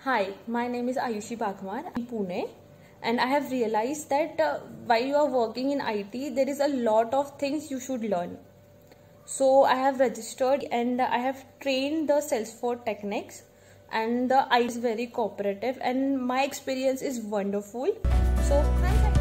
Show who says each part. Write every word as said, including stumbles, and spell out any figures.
Speaker 1: Hi, my name is Ayushi Bhagwan in Pune, and I have realized that uh, while you are working in I T, there is a lot of things you should learn. So I have registered and I have trained the Salesforce techniques, and the I T is very cooperative and my experience is wonderful. So thanks.